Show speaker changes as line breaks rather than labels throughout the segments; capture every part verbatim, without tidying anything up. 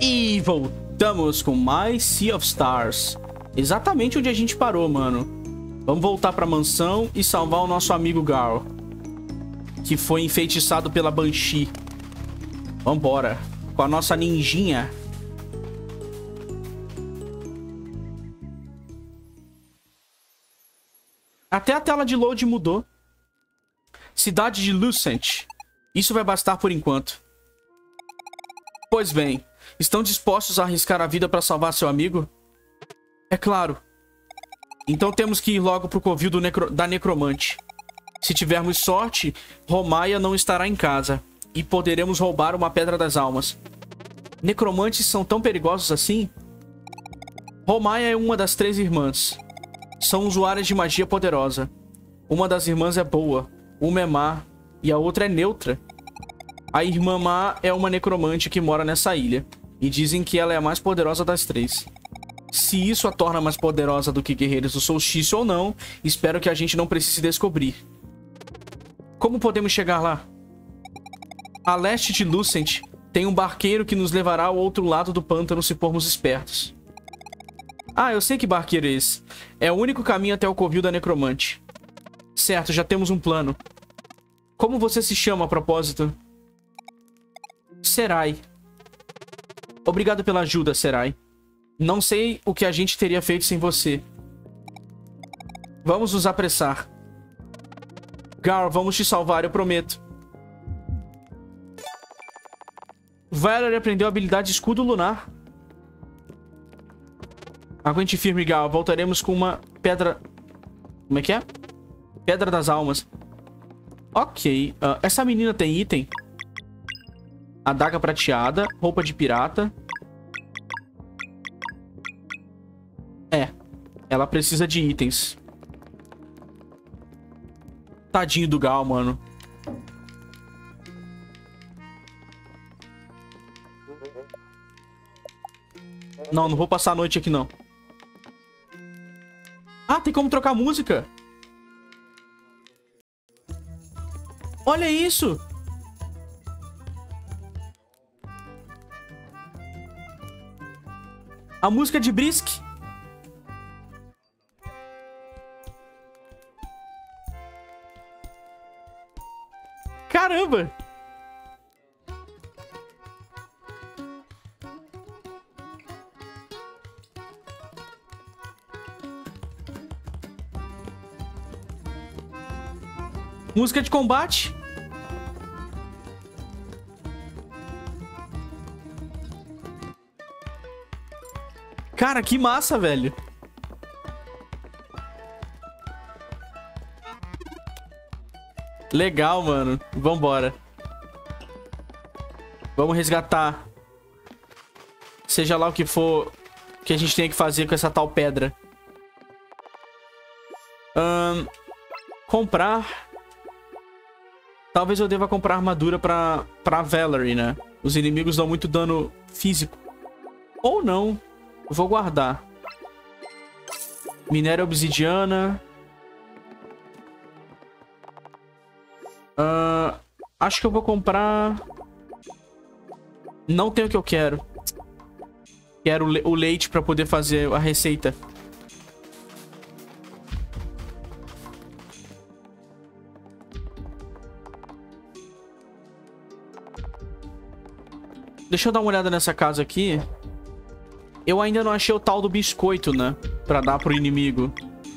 E voltamos com mais Sea of Stars. Exatamente onde a gente parou, mano. Vamos voltar pra mansão e salvar o nosso amigo Garl, que foi enfeitiçado pela Banshee. Vambora. Com a nossa ninjinha. Até a tela de load mudou. Cidade de Lucent. Isso vai bastar por enquanto. Pois bem, estão dispostos a arriscar a vida para salvar seu amigo? É claro. Então temos que ir logo pro covil do necro... da necromante. Se tivermos sorte, Romaia não estará em casa e poderemos roubar uma pedra das almas. Necromantes são tão perigosos assim? Romaia é uma das três irmãs. São usuárias de magia poderosa. Uma das irmãs é boa, uma é má e a outra é neutra. A irmã má é uma necromante que mora nessa ilha e dizem que ela é a mais poderosa das três. Se isso a torna mais poderosa do que guerreiros do solstício ou não, espero que a gente não precise descobrir. Como podemos chegar lá? A leste de Lucent tem um barqueiro que nos levará ao outro lado do pântano se formos espertos. Ah, eu sei que barqueiro é esse. É o único caminho até o covil da necromante. Certo, já temos um plano. Como você se chama a propósito? Serai. Obrigado pela ajuda, Serai. Não sei o que a gente teria feito sem você. Vamos nos apressar. Garl, vamos te salvar, eu prometo. Valerie aprendeu a habilidade Escudo Lunar. Aguente firme, Garl. Voltaremos com uma pedra... Como é que é? Pedra das almas. Ok. Uh, essa menina tem item? Adaga prateada. Roupa de pirata. É. Ela precisa de itens. Tadinho do Garl, mano. Não, não vou passar a noite aqui, não. Ah, tem como trocar música? Olha isso! A música de Brisk. Caramba! Música de combate. Cara, que massa, velho. Legal, mano. Vambora. Vamos resgatar. Seja lá o que for que a gente tenha que fazer com essa tal pedra. Um, comprar... Talvez eu deva comprar armadura pra, pra Valerie, né? Os inimigos dão muito dano físico. Ou não. Eu vou guardar. Minério obsidiana. Uh, acho que eu vou comprar... Não tem o que eu quero. Quero o leite pra poder fazer a receita. Deixa eu dar uma olhada nessa casa aqui. Eu ainda não achei o tal do biscoito, né? Pra dar pro inimigo.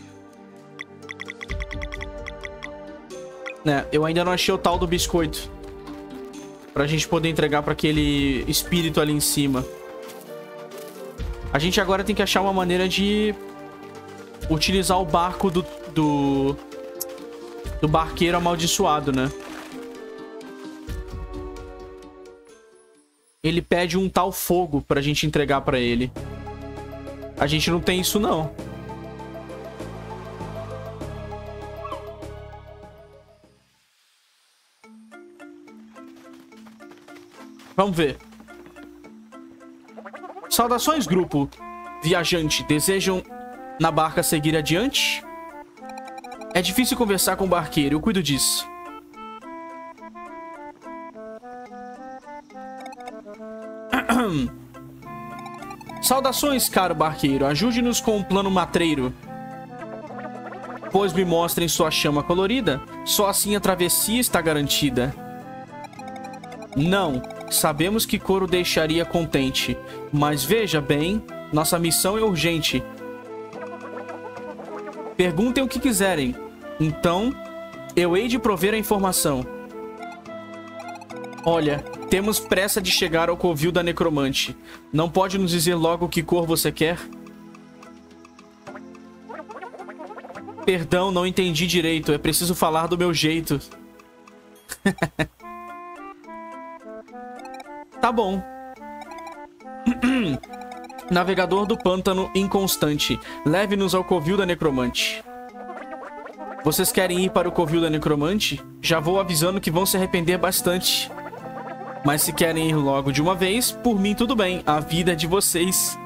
Né, eu ainda não achei o tal do biscoito. Pra gente poder entregar pra aquele espírito ali em cima. A gente agora tem que achar uma maneira de... utilizar o barco do... Do, do barqueiro amaldiçoado, né? Ele pede um tal fogo pra gente entregar pra ele. A gente não tem isso, não. Vamos ver. Saudações, grupo. Viajante, desejam na barca seguir adiante? É difícil conversar com o barqueiro, eu cuido disso. Saudações, caro barqueiro. Ajude-nos com um plano matreiro. Pois me mostrem sua chama colorida. Só assim a travessia está garantida. Não. Sabemos que Coro deixaria contente. Mas veja bem, nossa missão é urgente. Perguntem o que quiserem. Então, eu hei de prover a informação. Olha, temos pressa de chegar ao covil da necromante. Não pode nos dizer logo que cor você quer? Perdão, não entendi direito. É preciso falar do meu jeito. Tá bom. Navegador do pântano inconstante. Leve-nos ao covil da necromante. Vocês querem ir para o covil da necromante? Já vou avisando que vão se arrepender bastante. Mas se querem ir logo de uma vez, por mim tudo bem. A vida é de vocês.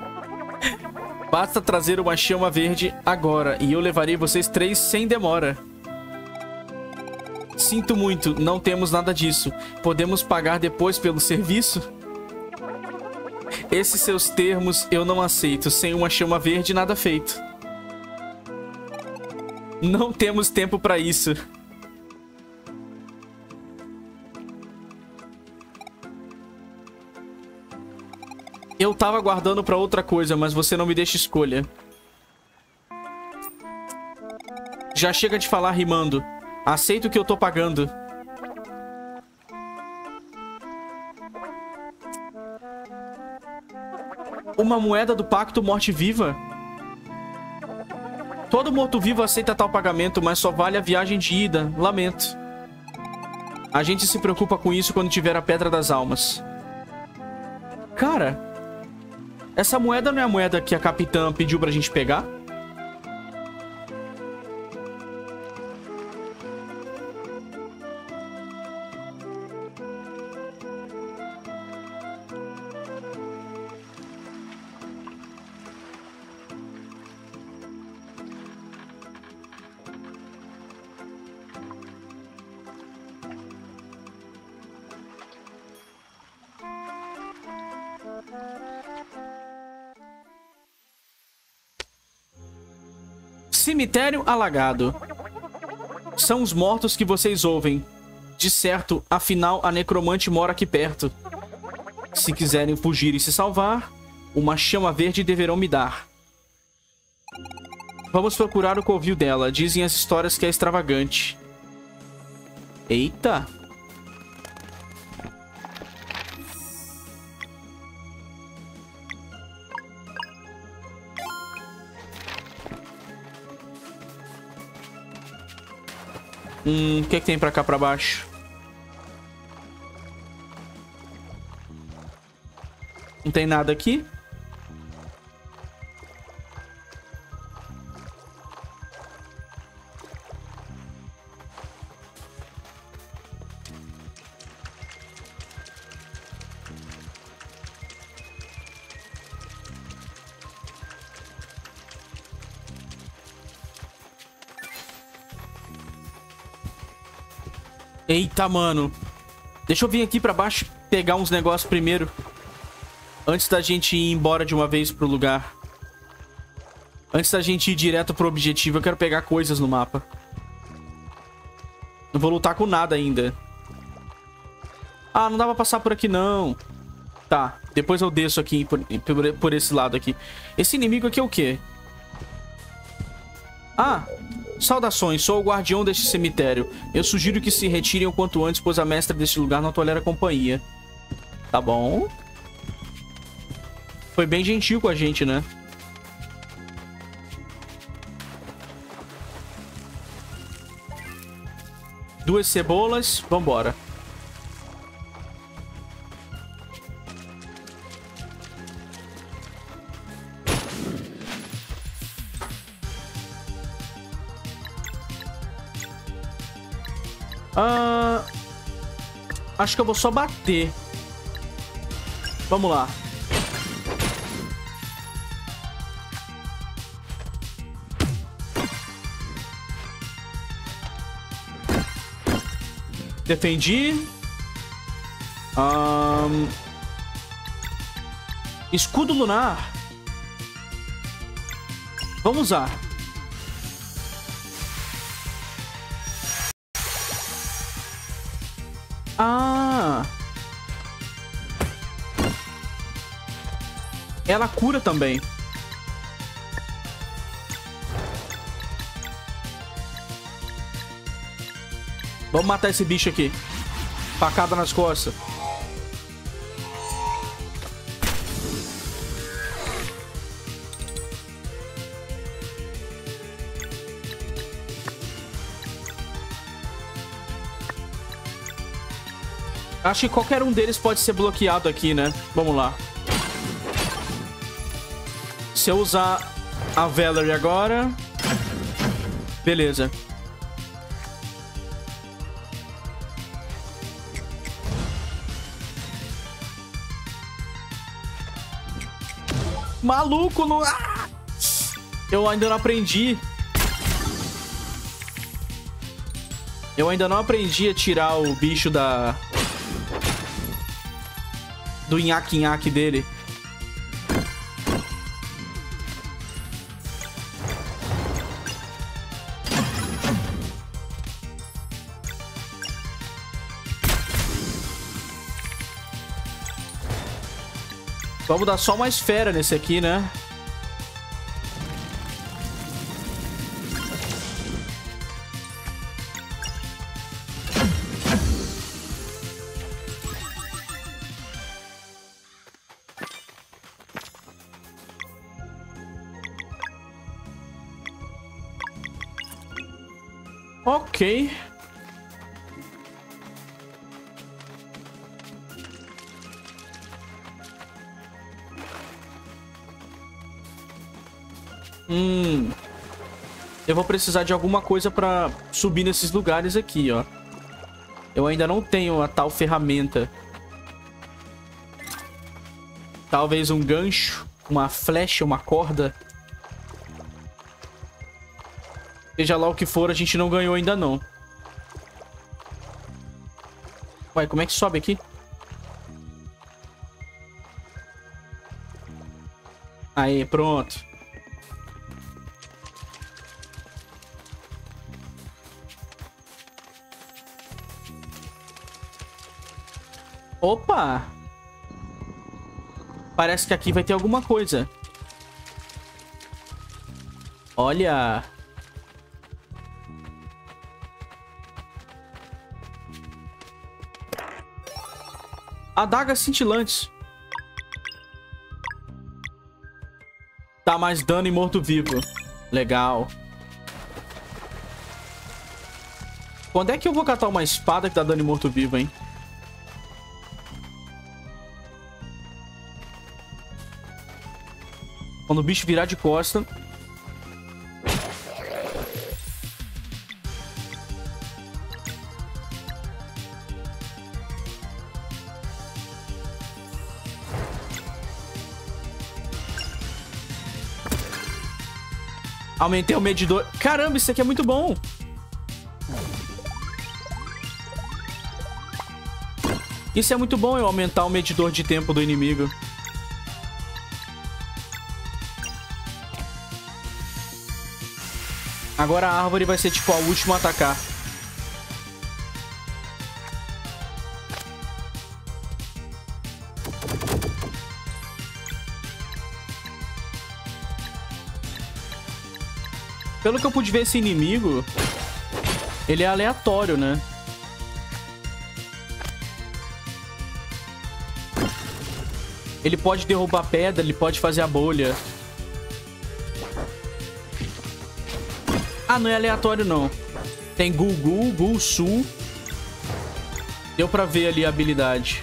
Basta trazer uma chama verde agora e eu levarei vocês três sem demora. Sinto muito, não temos nada disso. Podemos pagar depois pelo serviço? Esses seus termos eu não aceito. Sem uma chama verde, nada feito. Não temos tempo para isso. Eu tava aguardando pra outra coisa, mas você não me deixa escolha. Já chega de falar rimando. Aceito o que eu tô pagando. Uma moeda do pacto morte-viva? Todo morto-vivo aceita tal pagamento, mas só vale a viagem de ida. Lamento. A gente se preocupa com isso quando tiver a Pedra das Almas. Cara... Essa moeda não é a moeda que a capitã pediu pra gente pegar? Cemitério alagado. São os mortos que vocês ouvem. De certo, afinal, a necromante mora aqui perto. Se quiserem fugir e se salvar, uma chama verde deverão me dar. Vamos procurar o covil dela. Dizem as histórias que é extravagante. Eita! Hum, o que é que tem pra cá pra baixo? Não tem nada aqui? Eita, mano. Deixa eu vir aqui pra baixo pegar uns negócios primeiro. Antes da gente ir embora de uma vez pro lugar. Antes da gente ir direto pro objetivo, eu quero pegar coisas no mapa. Não vou lutar com nada ainda. Ah, não dá pra passar por aqui, não. Tá, depois eu desço aqui por, por, por esse lado aqui. Esse inimigo aqui é o quê? Ah... Saudações, sou o guardião deste cemitério. Eu sugiro que se retirem o quanto antes, pois a mestra deste lugar não tolera companhia. Tá bom. Foi bem gentil com a gente, né? Duas cebolas, vambora. Ah, acho que eu vou só bater. Vamos lá. Defendi. Um... Escudo lunar. Vamos usar. Ah. Ela cura também. Vamos matar esse bicho aqui. Facada nas costas. Acho que qualquer um deles pode ser bloqueado aqui, né? Vamos lá. Se eu usar a Valerie agora... Beleza. Maluco, não... Ah! Eu ainda não aprendi. Eu ainda não aprendi a tirar o bicho da... Do nhaque-nhaque dele. Vamos dar só mais fera nesse aqui, né? Ok. Hum. Eu vou precisar de alguma coisa pra subir nesses lugares aqui, ó. Eu ainda não tenho a tal ferramenta. Talvez um gancho, uma flecha, uma corda. Seja lá o que for, a gente não ganhou ainda não. Ué, como é que sobe aqui? Aí, pronto. Opa! Parece que aqui vai ter alguma coisa. Olha... Adagas cintilantes. Dá mais dano em morto-vivo. Legal. Quando é que eu vou catar uma espada que dá dano em morto-vivo, hein? Quando o bicho virar de costa. Aumentei o medidor. Caramba, isso aqui é muito bom. Isso é muito bom, eu aumentar o medidor de tempo do inimigo. Agora a árvore vai ser tipo a última a atacar. Pelo que eu pude ver, esse inimigo, ele é aleatório, né? Ele pode derrubar pedra, ele pode fazer a bolha. Ah, não é aleatório, não. Tem Gugu, Gulsu. Deu pra ver ali a habilidade.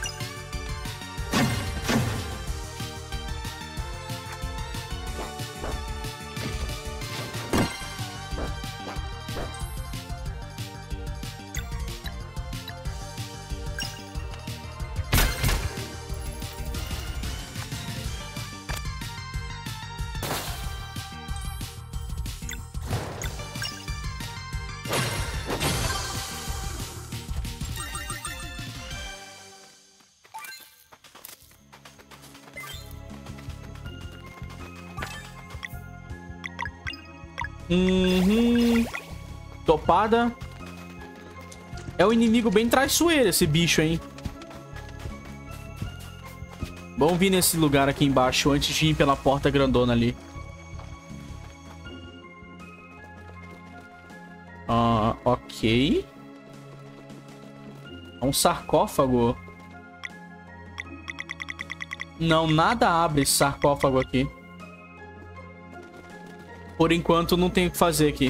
Uhum. Topada. É um inimigo bem traiçoeiro esse bicho, hein? Vamos vir nesse lugar aqui embaixo antes de ir pela porta grandona ali. Ah, ok. É um sarcófago. Não, nada abre esse sarcófago aqui. Por enquanto, não tem o que fazer aqui.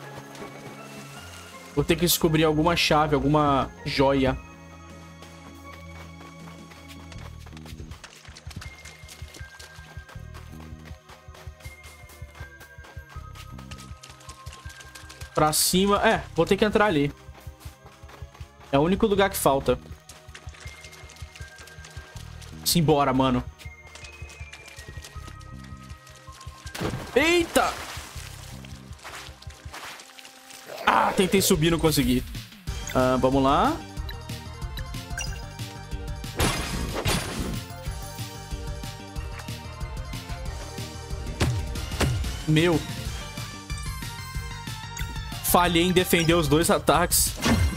Vou ter que descobrir alguma chave, alguma joia. Pra cima... É, vou ter que entrar ali. É o único lugar que falta. Simbora, mano. Eita! Ah, tentei subir, não consegui. Ah, vamos lá. Meu. Falhei em defender os dois ataques.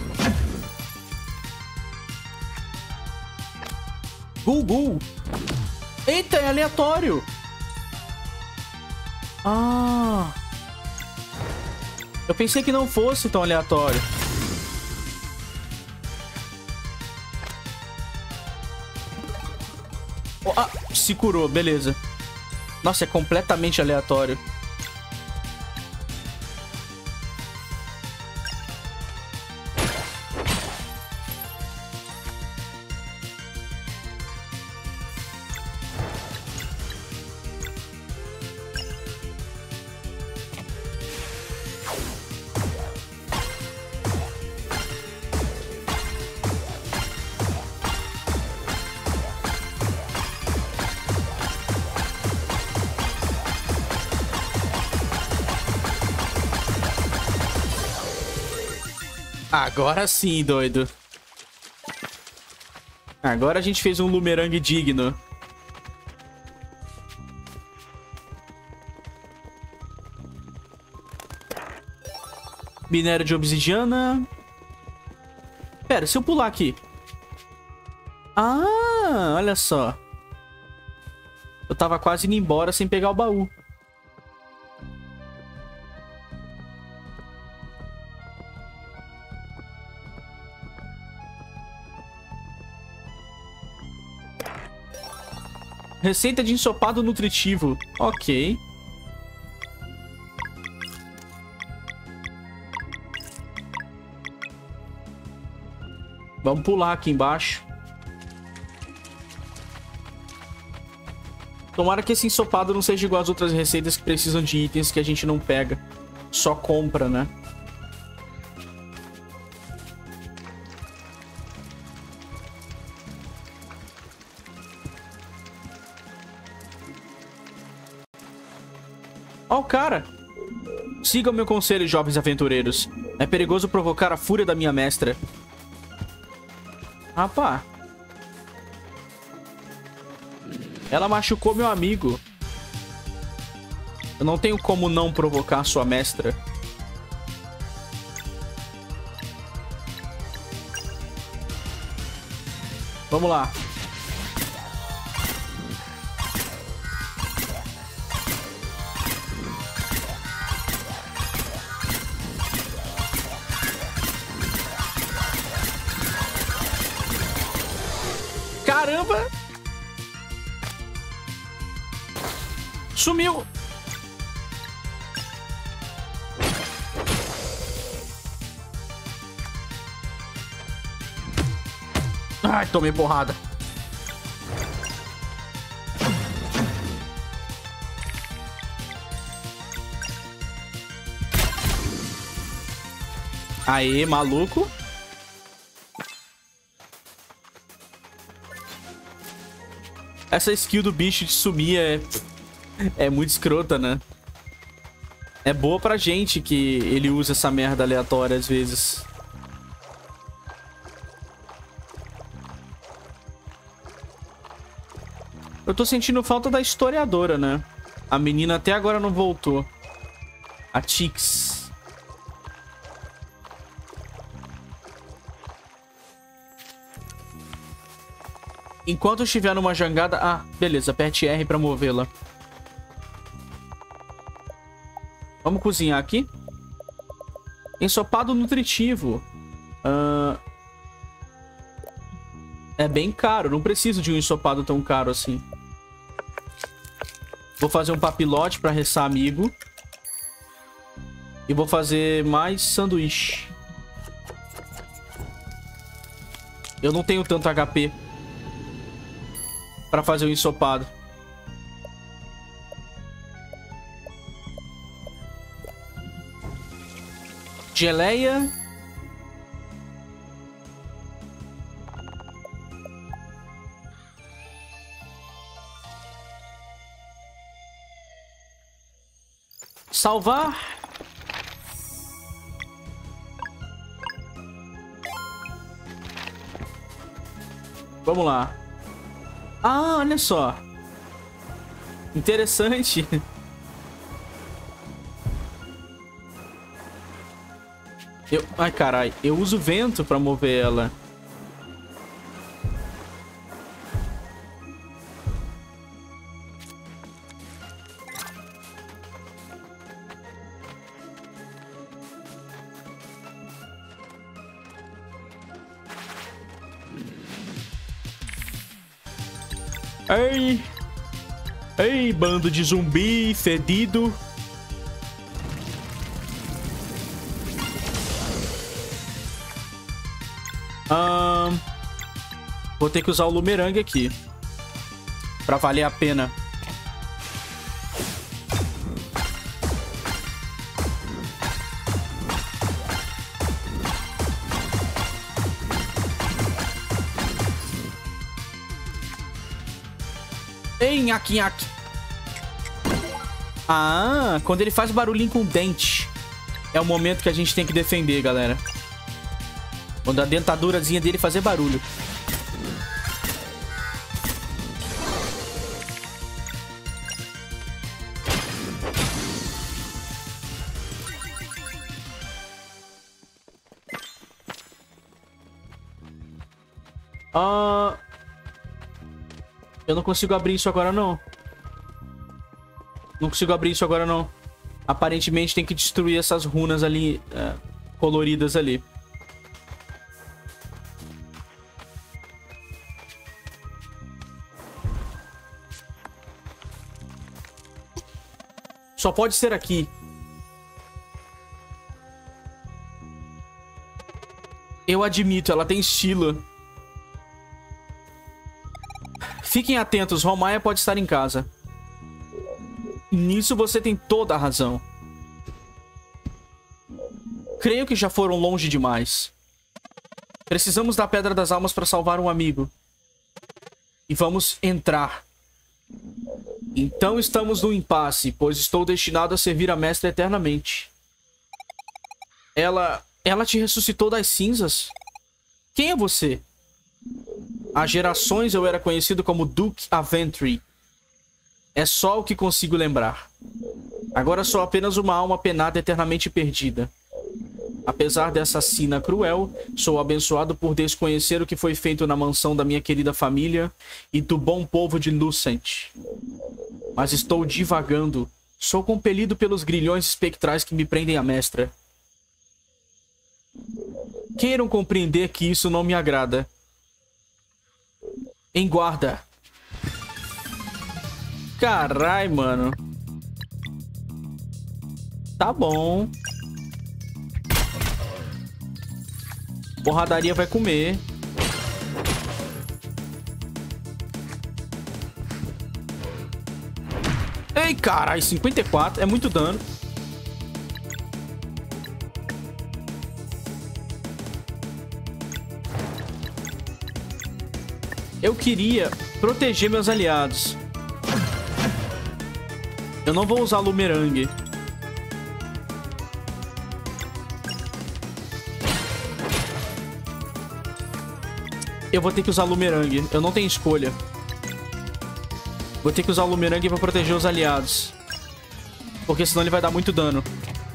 Gul, gul. Eita, é aleatório. Ah... Eu pensei que não fosse tão aleatório. Oh, ah, se curou, beleza. Nossa, é completamente aleatório. Agora sim, doido. Agora a gente fez um Lumerangue digno. Minério de obsidiana. Pera, se eu pular aqui. Ah, olha só. Eu tava quase indo embora sem pegar o baú. Receita de ensopado nutritivo. Ok. Vamos pular aqui embaixo. Tomara que esse ensopado não seja igual às outras receitas que precisam de itens que a gente não pega. Só compra, né? Ó o cara. Sigam meu conselho, jovens aventureiros. É perigoso provocar a fúria da minha mestra. Rapá. Ela machucou meu amigo. Eu não tenho como não provocar sua mestra. Vamos lá. Caramba! Sumiu! Ai, tomei porrada. Aê, maluco. Essa skill do bicho de sumir é... é muito escrota, né? É boa pra gente que ele usa essa merda aleatória às vezes. Eu tô sentindo falta da historiadora, né? A menina até agora não voltou. A Tix. Enquanto estiver numa jangada... Ah, beleza. Aperte R pra movê-la. Vamos cozinhar aqui. Ensopado nutritivo. Uh... É bem caro. Não preciso de um ensopado tão caro assim. Vou fazer um papilote pra ressar amigo. E vou fazer mais sanduíche. Eu não tenho tanto H P pra fazer o ensopado. Geleia. Salvar. Vamos lá. Ah, olha só. Interessante. Eu... Ai, carai. Eu uso vento pra mover ela. Ei! Ei, bando de zumbi fedido. Ahn... Vou ter que usar o Lumerangue aqui. Pra valer a pena. Ei, nhaque, nhaque. Ah, quando ele faz barulhinho com o dente. É o momento que a gente tem que defender, galera. Quando a dentadurazinha dele fazer barulho. Ah... Eu não consigo abrir isso agora, não. Não consigo abrir isso agora, não. Aparentemente tem que destruir essas runas ali, é, coloridas ali. Só pode ser aqui. Eu admito, ela tem estilo. Fiquem atentos, Romaia pode estar em casa. Nisso você tem toda a razão. Creio que já foram longe demais. Precisamos da Pedra das Almas para salvar um amigo. E vamos entrar. Então estamos no impasse, pois estou destinado a servir a mestra eternamente. Ela... Ela te ressuscitou das cinzas? Quem é você? Há gerações eu era conhecido como Duke Aventry. É só o que consigo lembrar. Agora sou apenas uma alma penada eternamente perdida. Apesar dessa sina cruel, sou abençoado por desconhecer o que foi feito na mansão da minha querida família e do bom povo de Lucent. Mas estou divagando. Sou compelido pelos grilhões espectrais que me prendem à mestra. Queiram compreender que isso não me agrada. Em guarda. Carai, mano. Tá bom. Porradaria vai comer. Ei, carai, cinquenta e quatro. É muito dano. Eu queria proteger meus aliados. Eu não vou usar Lumerangue. Eu vou ter que usar Lumerangue. Eu não tenho escolha. Vou ter que usar o Lumerangue pra proteger os aliados. Porque senão ele vai dar muito dano.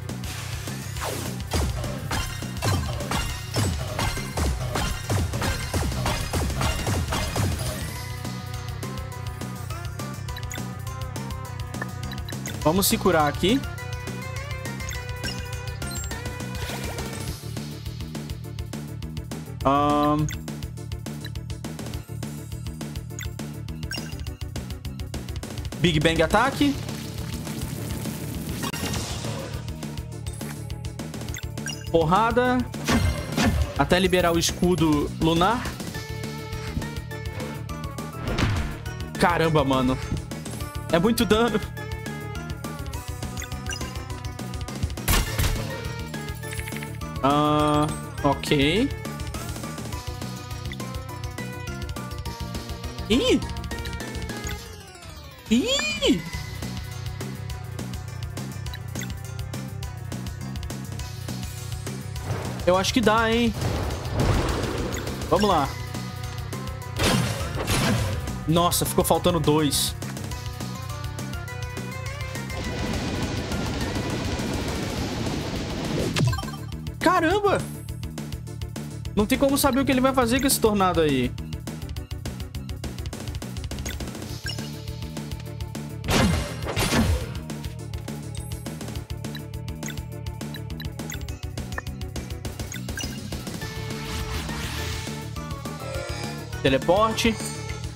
Vamos se curar aqui. Um... Big Bang ataque. Porrada. Até liberar o escudo lunar. Caramba, mano. É muito dano. Ah, ok. Ih! Ih! Eu acho que dá, hein? Vamos lá. Nossa, ficou faltando dois. Caramba! Não tem como saber o que ele vai fazer com esse tornado aí. Teleporte.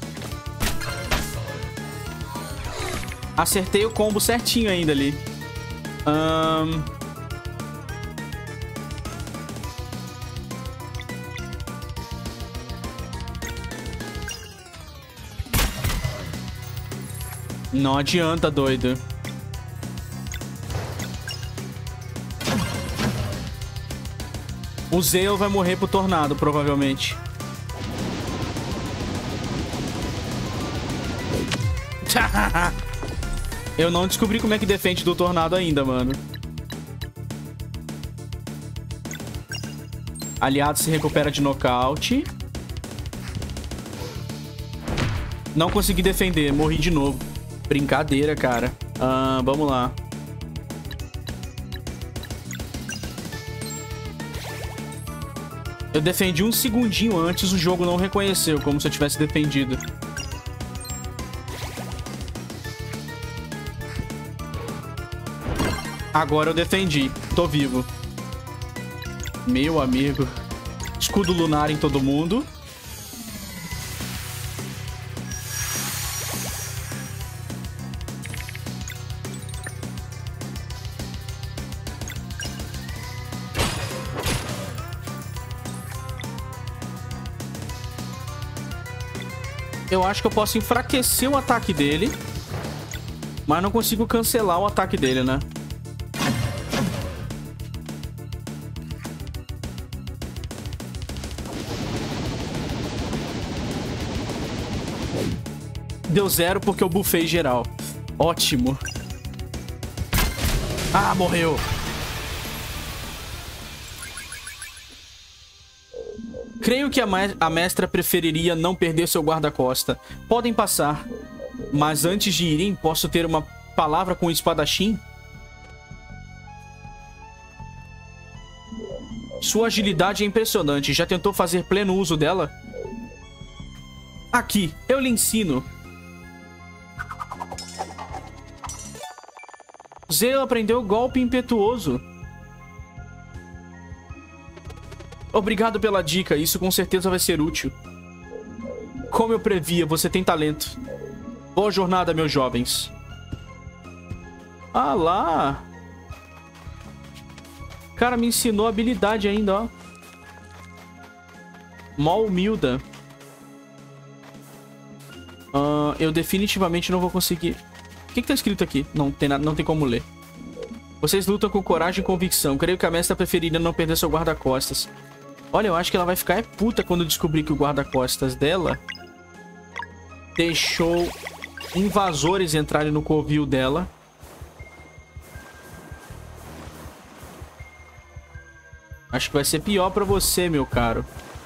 Acertei o combo certinho ainda ali. Um... Não adianta, doido. O Zeo vai morrer pro tornado, provavelmente. Eu não descobri como é que defende do tornado ainda, mano. Aliado se recupera de nocaute. Não consegui defender, morri de novo. Brincadeira, cara. Ah, vamos lá. Eu defendi um segundinho antes, o jogo não reconheceu, como se eu tivesse defendido. Agora eu defendi. Tô vivo. Meu amigo. Escudo lunar em todo mundo. Eu acho que eu posso enfraquecer o ataque dele. Mas não consigo cancelar o ataque dele, né? Deu zero porque eu bufei geral. Ótimo. Ah, morreu. Creio que a, a mestra preferiria não perder seu guarda-costa. Podem passar. Mas antes de irem, posso ter uma palavra com o espadachim? Sua agilidade é impressionante. Já tentou fazer pleno uso dela? Aqui, eu lhe ensino. Zeo aprendeu golpe impetuoso. Obrigado pela dica, isso com certeza vai ser útil. Como eu previa, você tem talento. Boa jornada, meus jovens. Ah lá. Cara, me ensinou habilidade ainda, ó. Mó humilda. Uh, eu definitivamente não vou conseguir... O que que tá escrito aqui? Não tem, nada, não tem como ler. Vocês lutam com coragem e convicção. Creio que a mestra preferiria não perder seu guarda-costas. Olha, eu acho que ela vai ficar é puta quando descobrir que o guarda-costas dela deixou invasores entrarem no covil dela. Acho que vai ser pior pra você, meu caro.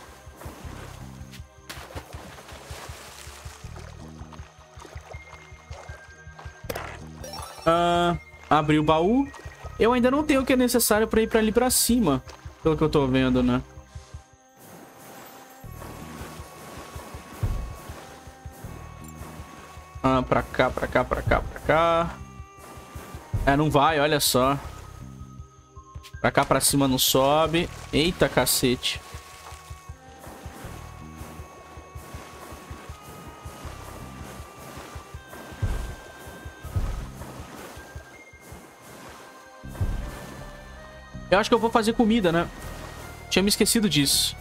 Ah, abri o baú. Eu ainda não tenho o que é necessário pra ir pra ali pra cima. Pelo que eu tô vendo, né? Ah, pra cá, pra cá, pra cá, pra cá. É, não vai, olha só. Pra cá, pra cima não sobe. Eita, cacete. Eu acho que eu vou fazer comida, né? Tinha me esquecido disso.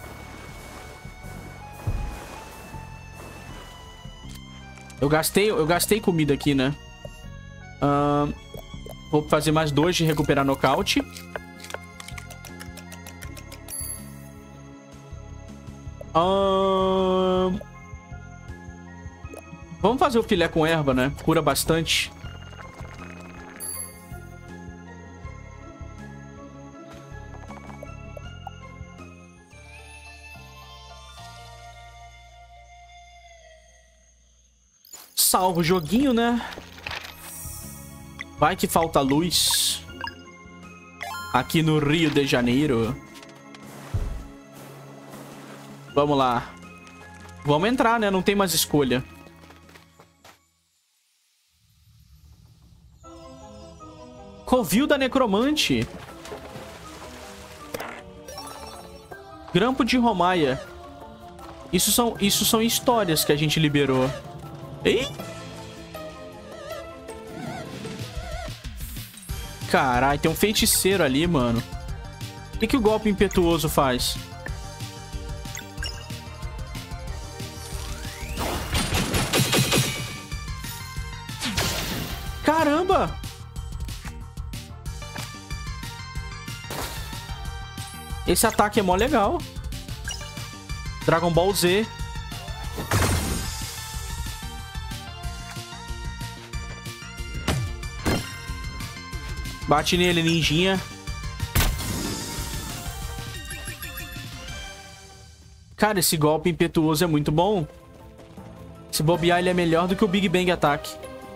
Eu gastei, eu gastei comida aqui, né? Uh, vou fazer mais dois de recuperar nocaute. Uh, vamos fazer o filé com erva, né? Cura bastante. Salvo o joguinho, né? Vai que falta luz. Aqui no Rio de Janeiro. Vamos lá. Vamos entrar, né? Não tem mais escolha. Covil da Necromante. Grampo de Romaia. Isso são, isso são histórias que a gente liberou. Ei! Caralho, tem um feiticeiro ali, mano. O que, que o golpe impetuoso faz? Caramba! Esse ataque é mó legal. Dragon Ball Z. Bate nele, ninjinha. Cara, esse golpe impetuoso é muito bom. Se bobear, ele é melhor do que o Big Bang Attack.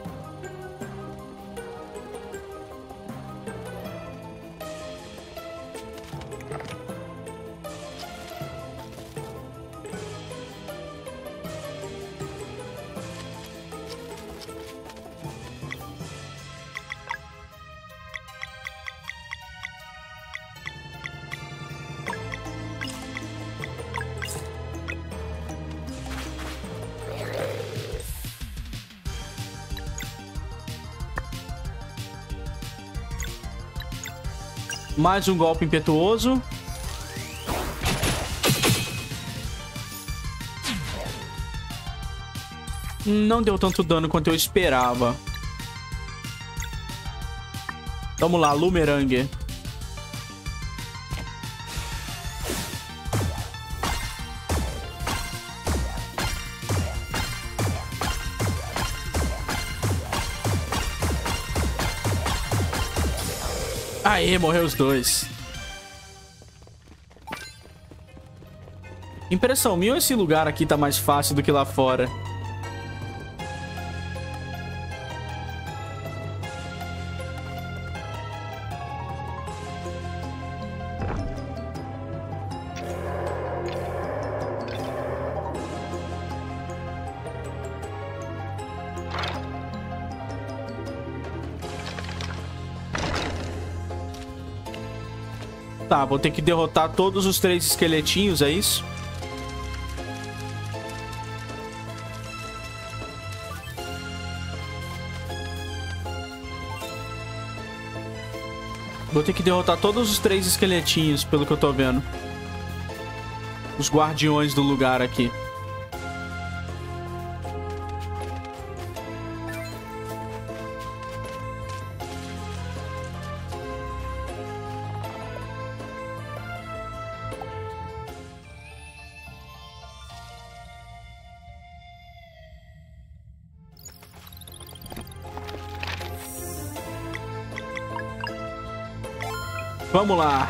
Mais um golpe impetuoso. Não deu tanto dano quanto eu esperava. Vamos lá, Lumerangue. Aê, morreu os dois. Impressão minha, esse lugar aqui tá mais fácil do que lá fora. Tá, vou ter que derrotar todos os três esqueletinhos, é isso? Vou ter que derrotar todos os três esqueletinhos, pelo que eu tô vendo. Os guardiões do lugar aqui. Vamos lá.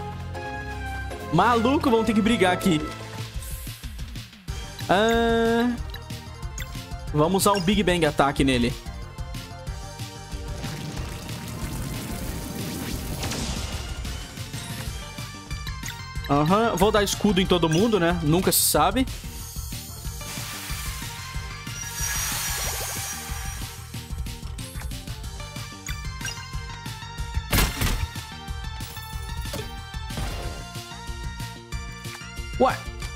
Maluco, vamos ter que brigar aqui. Ah... Vamos usar um Big Bang Attack nele. Aham, uhum. Vou dar escudo em todo mundo, né? Nunca se sabe. Ué.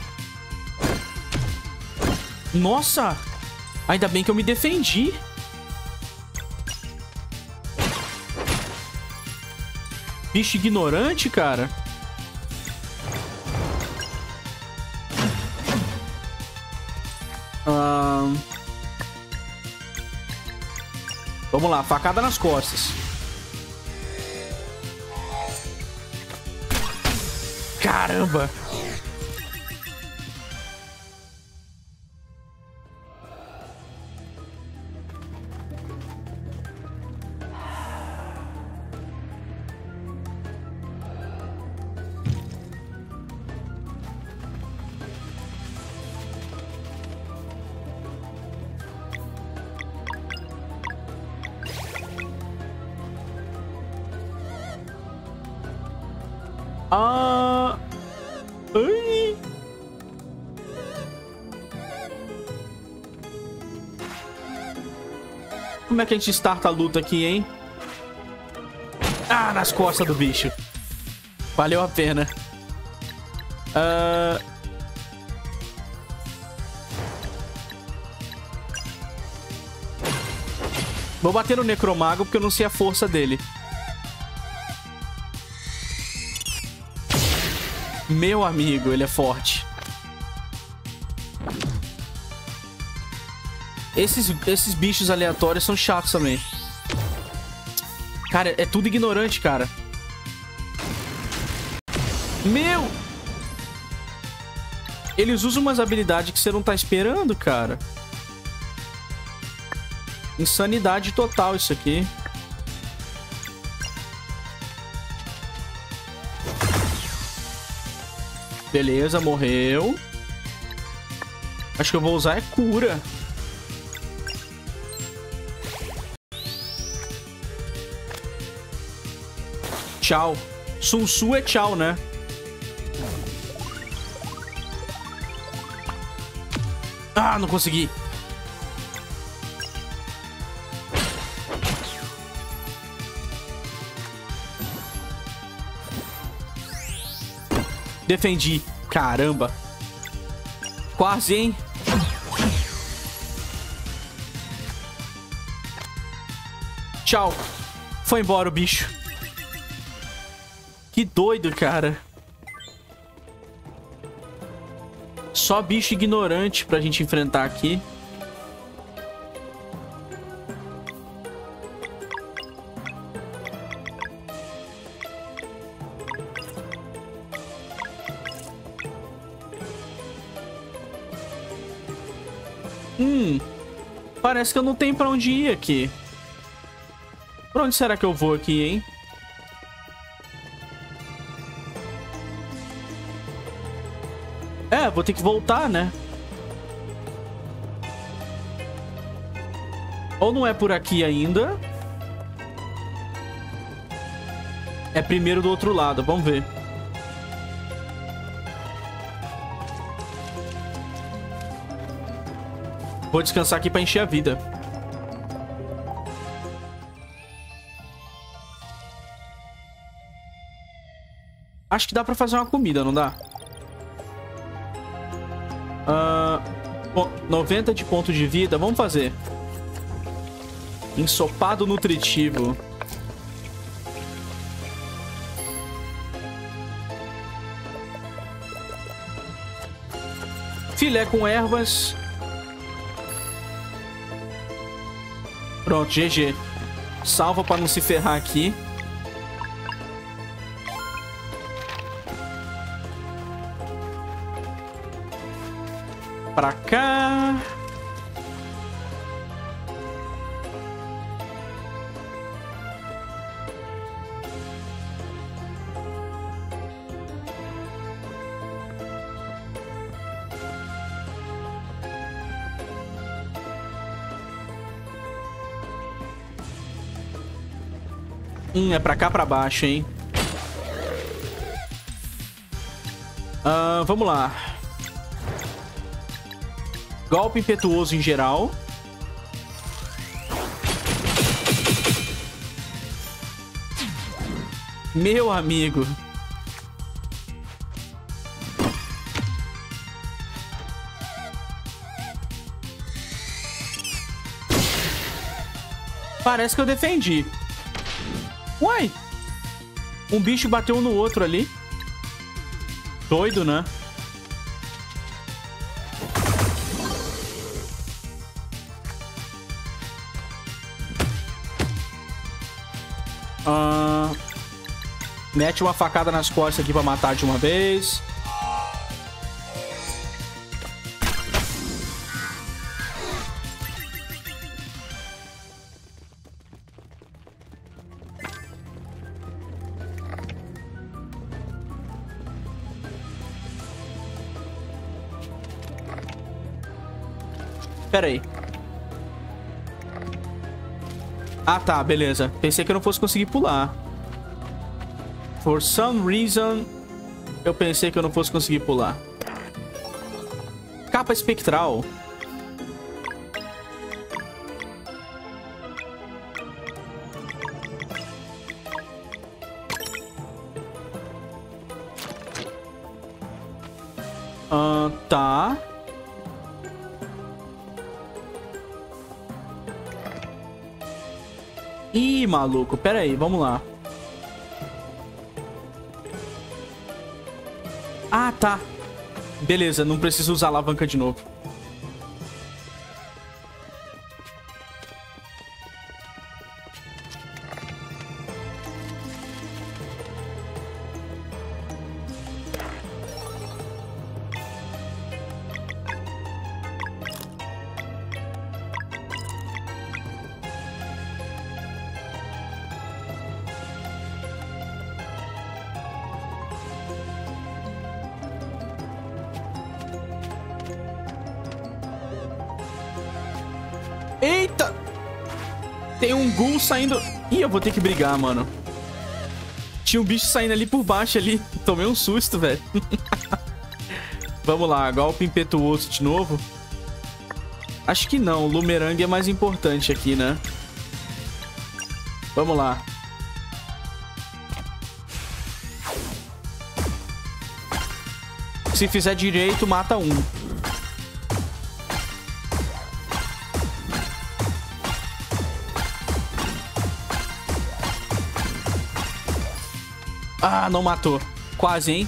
Nossa. Ainda bem que eu me defendi. Bicho ignorante, cara. Ahn... Vamos lá, facada nas costas. Caramba! Ah... Ai. Como é que a gente starta a luta aqui, hein? Ah, nas costas do bicho. Valeu a pena. Ah... Vou bater no Necromago porque eu não sei a força dele. Meu amigo, ele é forte. Esses, esses bichos aleatórios são chatos também. Cara, é tudo ignorante, cara. Meu! Eles usam umas habilidades que você não tá esperando, cara. Insanidade total isso aqui. Beleza, morreu. Acho que eu vou usar é cura. Tchau. Sun Tzu é tchau, né? Ah, não consegui. Defendi. Caramba. Quase, hein? Tchau. Foi embora o bicho. Que doido, cara. Só bicho ignorante pra gente enfrentar aqui. Hum, parece que eu não tenho pra onde ir aqui. Pra onde será que eu vou aqui, hein? É, vou ter que voltar, né? Ou não é por aqui ainda. É primeiro do outro lado, vamos ver. Vou descansar aqui pra encher a vida. Acho que dá pra fazer uma comida, não dá? Uh, noventa de ponto de vida. Vamos fazer. Ensopado nutritivo. Filé com ervas. Pronto, G G. Salva pra não se ferrar aqui. Pra cá. Hum, é pra cá, pra baixo, hein? Uh, vamos lá. Golpe impetuoso em geral. Meu amigo. Parece que eu defendi. Uai! Um bicho bateu no outro ali. Doido, né? Ah, mete uma facada nas costas aqui pra matar de uma vez. Pera aí. Ah, tá, beleza. Pensei que eu não fosse conseguir pular. For some reason, eu pensei que eu não fosse conseguir pular. Capa espectral. Ah, tá. Ih, maluco. Pera aí, vamos lá. Ah, tá. Beleza, não preciso usar a alavanca de novo. Eita! Tem um ghoul saindo... Ih, eu vou ter que brigar, mano. Tinha um bicho saindo ali por baixo ali. Tomei um susto, velho. Vamos lá, golpe impetuoso de novo. Acho que não, o Lumerang é mais importante aqui, né? Vamos lá. Se fizer direito, mata um. Ah, não matou. Quase, hein?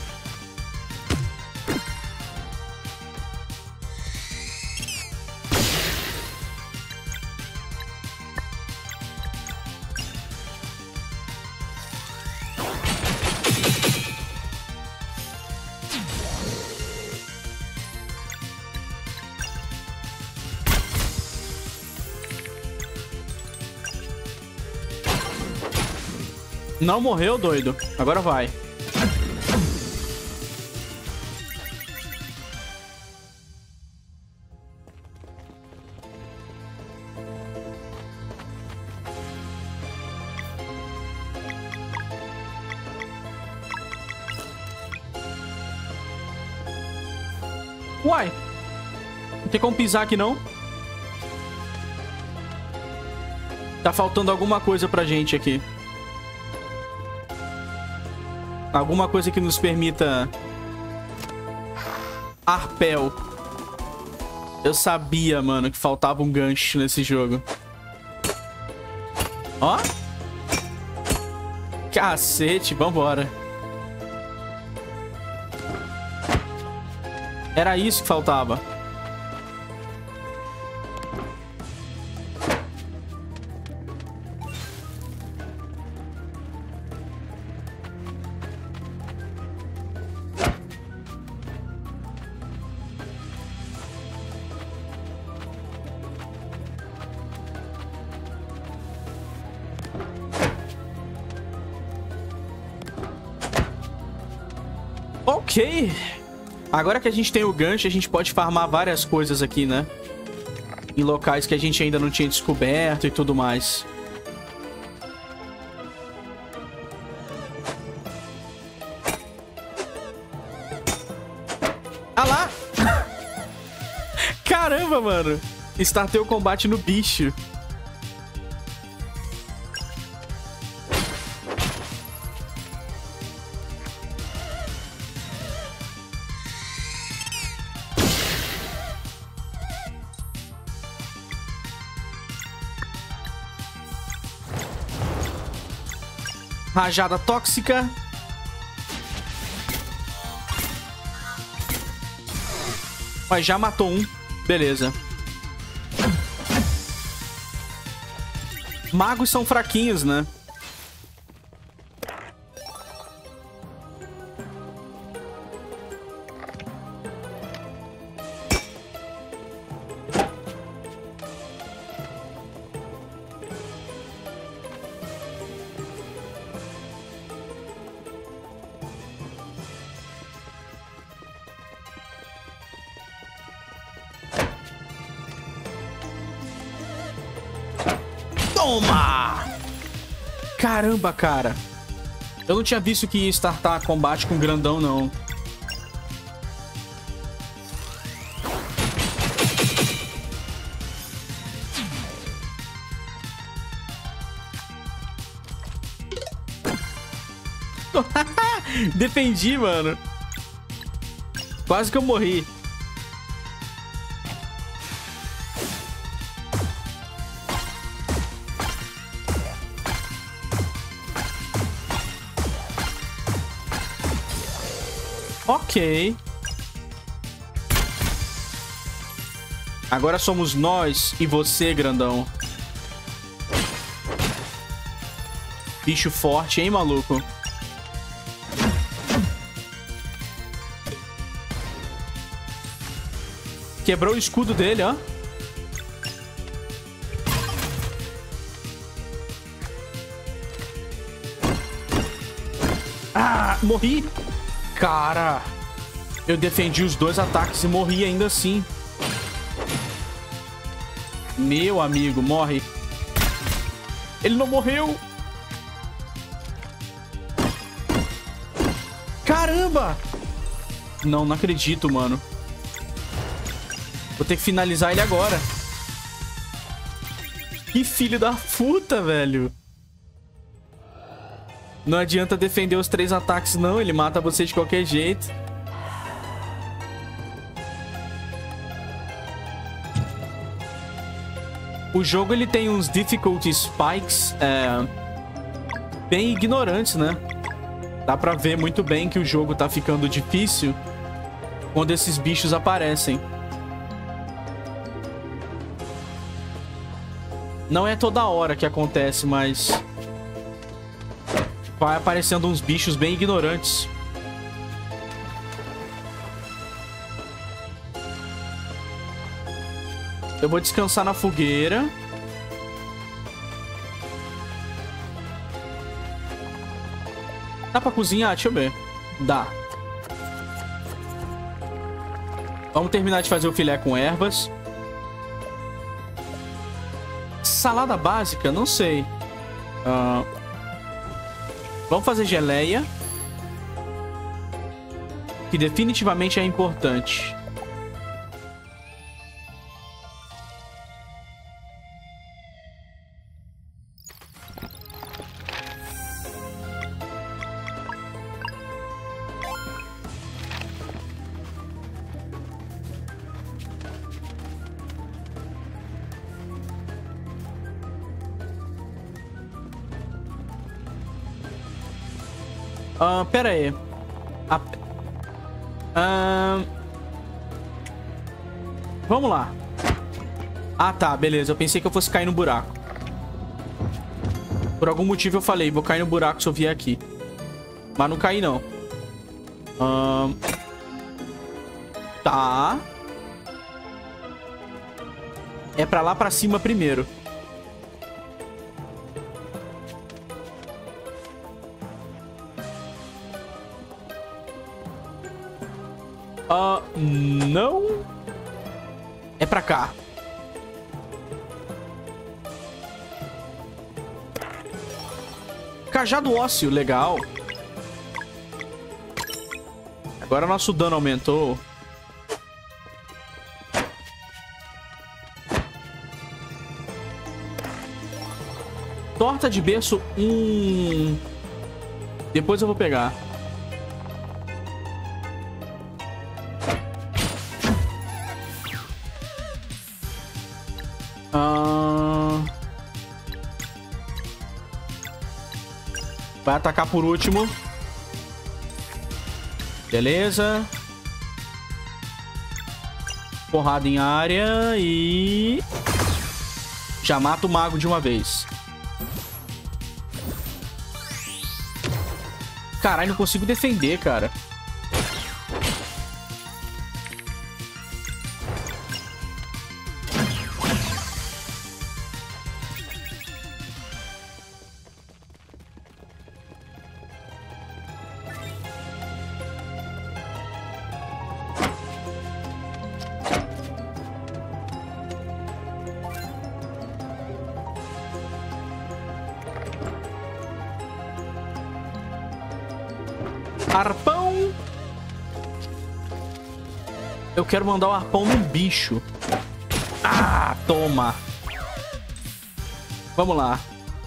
Não morreu, doido. Agora vai. Uai. Não tem como pisar aqui, não? Tá faltando alguma coisa pra gente aqui. Alguma coisa que nos permita... Arpel. Eu sabia, mano, que faltava um gancho nesse jogo. Ó. Cacete, vambora. Era isso que faltava. Ok. Agora que a gente tem o gancho, a gente pode farmar várias coisas aqui, né? Em locais que a gente ainda não tinha descoberto e tudo mais. Ah lá! Caramba, mano! Startei o combate no bicho. Rajada tóxica. Mas já matou um. Beleza. Magos são fraquinhos, né? Toma! Caramba, cara. Eu não tinha visto que ia startar combate com grandão, não. Defendi, mano. Quase que eu morri. Ok. Agora somos nós e você, grandão. Bicho forte, hein, maluco? Quebrou o escudo dele, ó. Ah, morri. Cara, eu defendi os dois ataques e morri ainda assim. Meu amigo, morre. Ele não morreu. Caramba! Não, não acredito, mano. Vou ter que finalizar ele agora. Que filho da puta, velho. Não adianta defender os três ataques, não. Ele mata você de qualquer jeito. O jogo, ele tem uns difficulty spikes é, bem ignorantes, né? Dá pra ver muito bem que o jogo tá ficando difícil quando esses bichos aparecem. Não é toda hora que acontece, mas vai aparecendo uns bichos bem ignorantes. Eu vou descansar na fogueira. Dá pra cozinhar? Deixa eu ver. Dá. Vamos terminar de fazer o filé com ervas. Salada básica? Não sei. Uh, vamos fazer geleia. Que definitivamente é importante. Uh, pera aí. A... Uh... Vamos lá. Ah, tá. Beleza. Eu pensei que eu fosse cair no buraco. Por algum motivo eu falei, vou cair no buraco se eu vier aqui. Mas não caí, não. Uh... Tá. É pra lá pra cima primeiro. Uh, não. É pra cá. Cajado ósseo, legal. Agora nosso dano aumentou. Torta de berço. Hum... Depois eu vou pegar. Vai atacar por último. Beleza. Porrada em área e... já mata o mago de uma vez. Caralho, não consigo defender, cara. Arpão. Eu quero mandar o arpão no bicho. Ah, toma. Vamos lá.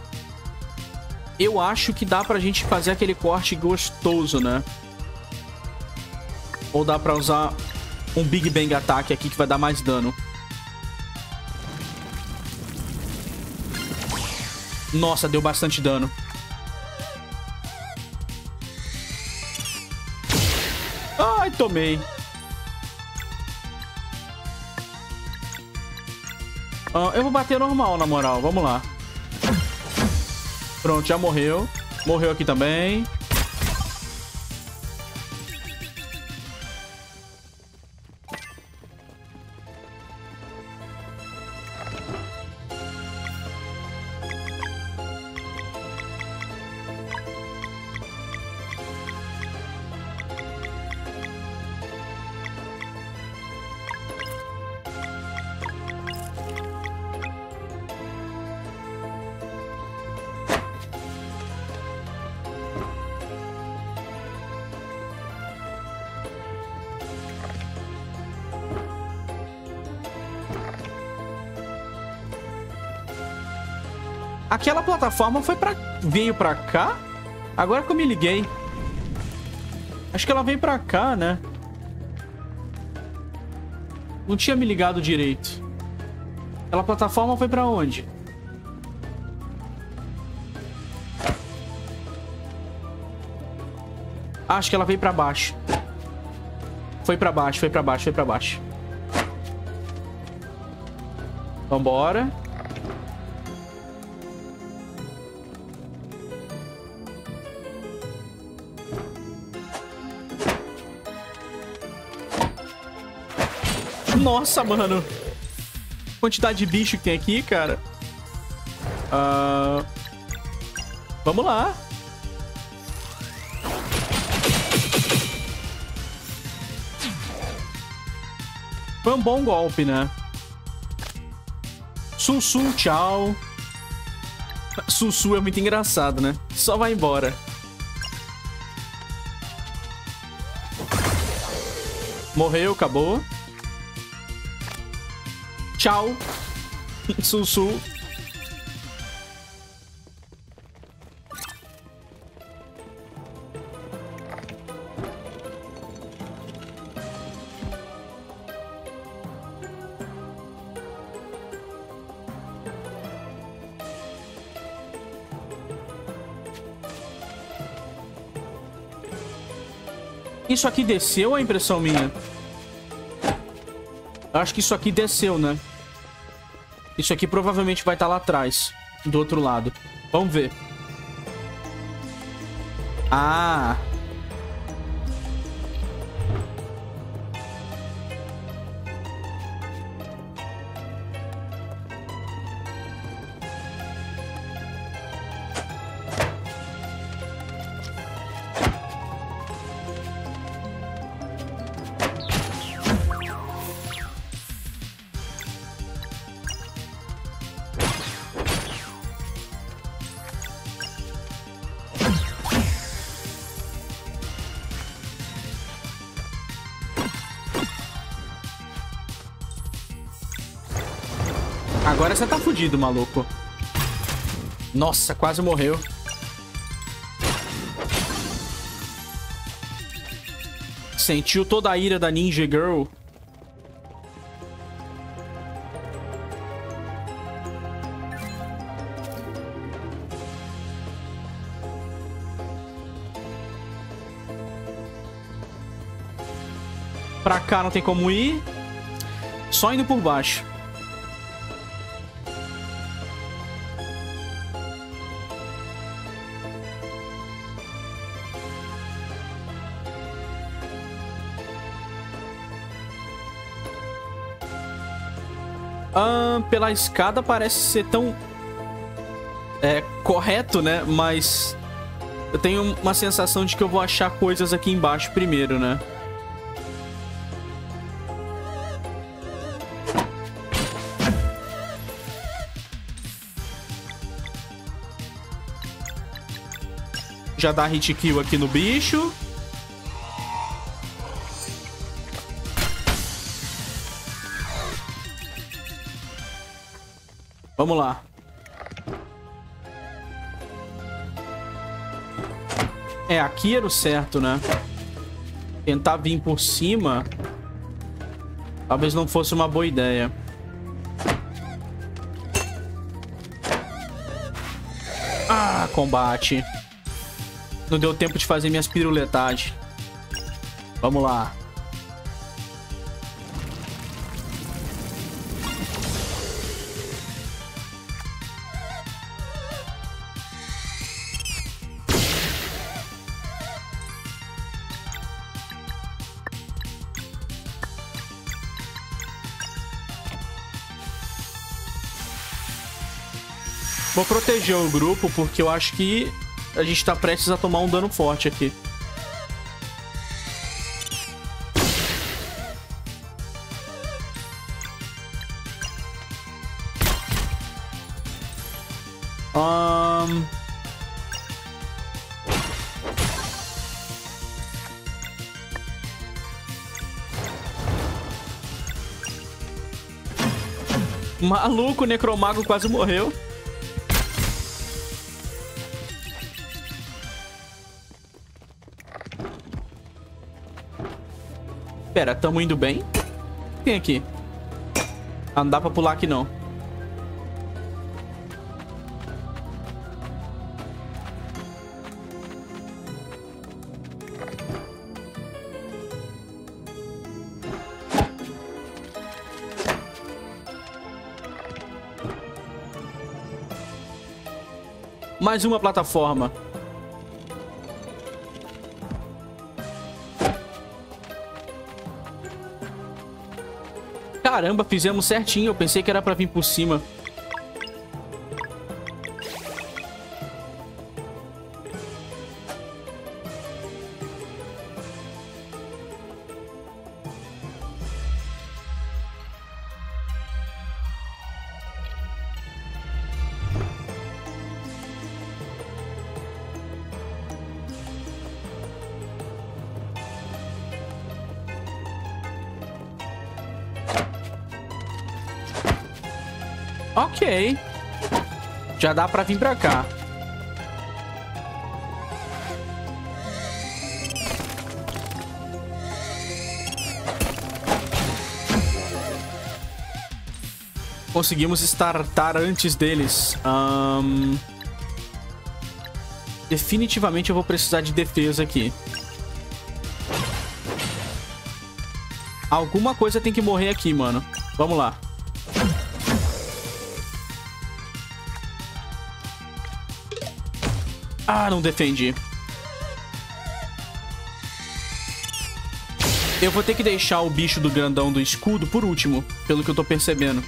Eu acho que dá pra gente fazer aquele corte gostoso, né? Ou dá pra usar um Big Bang Attack aqui que vai dar mais dano. Nossa, deu bastante dano. Ai, tomei. Ah, eu vou bater normal, na moral. Vamos lá. Pronto, já morreu. Morreu aqui também. Aquela plataforma foi pra... veio pra cá? Agora que eu me liguei. Acho que ela veio pra cá, né? Não tinha me ligado direito. Aquela plataforma foi pra onde? Acho que ela veio pra baixo. Foi pra baixo, foi pra baixo, foi pra baixo. Vambora. Nossa, mano. Quantidade de bicho que tem aqui, cara. Uh... Vamos lá. Foi um bom golpe, né? Sussu, tchau. Sussu é muito engraçado, né? Só vai embora. Morreu, acabou. Tchau. Sussu. Isso aqui desceu ou é impressão minha? Acho que isso aqui desceu, né? Isso aqui provavelmente vai estar lá atrás, do outro lado. Vamos ver. Ah. Agora você tá fudido, maluco. Nossa, quase morreu. Sentiu toda a ira da Ninja Girl. Pra cá não tem como ir. Só indo por baixo. Ah, pela escada parece ser tão... É, correto, né? Mas... eu tenho uma sensação de que eu vou achar coisas aqui embaixo primeiro, né? Já dá hit kill aqui no bicho. Vamos lá. É, aqui era o certo, né? Tentar vir por cima... talvez não fosse uma boa ideia. Ah, combate. Não deu tempo de fazer minhas piruletagens. Vamos lá. Vou proteger o grupo, porque eu acho que a gente tá prestes a tomar um dano forte aqui. Um... Maluco, o Necromago quase morreu. Pera, tamo indo bem? O que tem aqui? Ah, não dá pra pular aqui, não. Mais uma plataforma. Caramba, fizemos certinho. Eu pensei que era pra vir por cima. Ok. Já dá pra vir pra cá. Conseguimos startar antes deles. Um... Definitivamente eu vou precisar de defesa aqui. Alguma coisa tem que morrer aqui, mano. Vamos lá. Ah, não defendi. Eu vou ter que deixar o bicho do grandão do escudo por último, pelo que eu tô percebendo.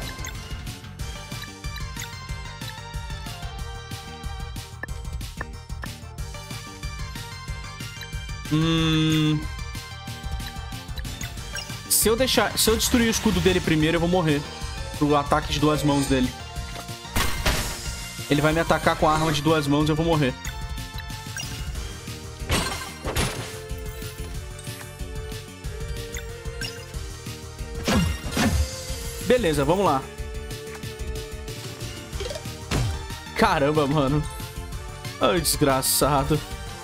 Hum... Se eu deixar... Se eu destruir o escudo dele primeiro, eu vou morrer. Pro ataque de duas mãos dele. Ele vai me atacar com a arma de duas mãos e eu vou morrer. Beleza, vamos lá. Caramba, mano. Ai, desgraçado.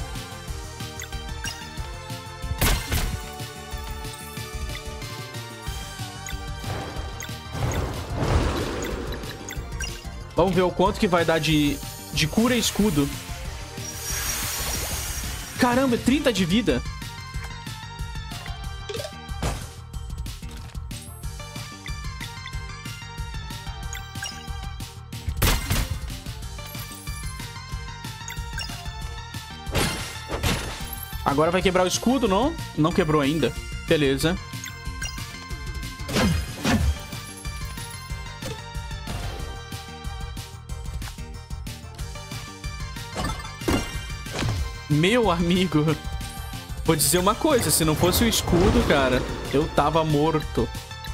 Vamos ver o quanto que vai dar de, de cura e escudo. Caramba, trinta de vida. Agora vai quebrar o escudo, não? Não quebrou ainda. Beleza. Meu amigo. Vou dizer uma coisa. Se não fosse o escudo, cara, eu tava morto.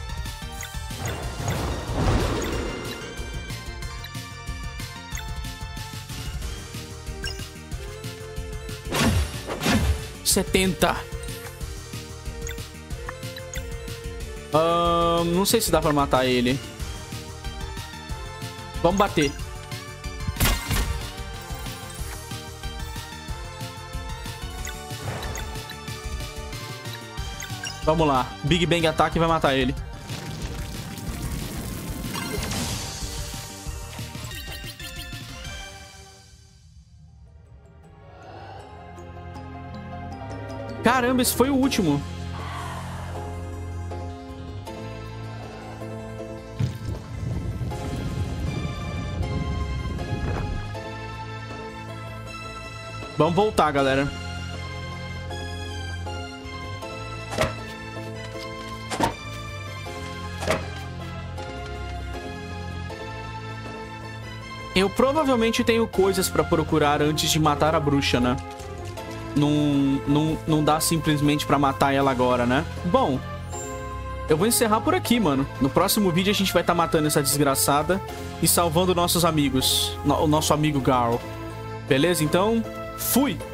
setenta. Uh, não sei se dá pra matar ele. Vamos bater. Vamos lá. Big Bang ataque vai matar ele. Caramba, esse foi o último. Vamos voltar, galera. Eu provavelmente tenho coisas pra procurar antes de matar a bruxa, né? Não, não, não dá simplesmente pra matar ela agora, né? Bom, eu vou encerrar por aqui, mano. No próximo vídeo a gente vai estar matando essa desgraçada e salvando nossos amigos. O nosso amigo Garl. Beleza? Então, fui!